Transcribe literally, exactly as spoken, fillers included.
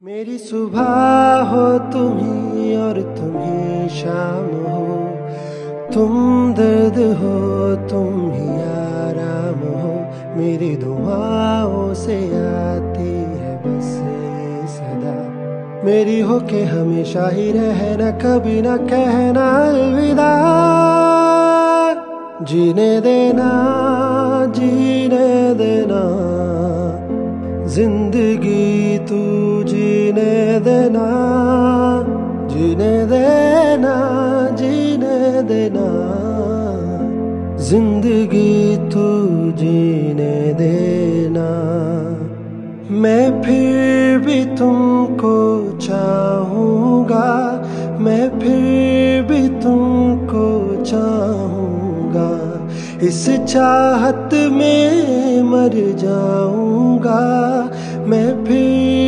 मेरी सुबह हो तुम ही और तुम ही शाम हो, तुम दर्द हो तुम ही आराम हो। मेरी दुआओं से आती है बस ये सदा, मेरी हो के हमेशा ही रहना, कभी ना कहना अलविदा। जीने देना जीने देना जिंदगी तू जीने देना, जीने देना जीने देना जिंदगी तू जीने देना। मैं फिर भी तुमको चाहूँगा, मैं फिर भी तुमको चाहूँगा, इस चाहत में मर जाऊँगा मैं फिर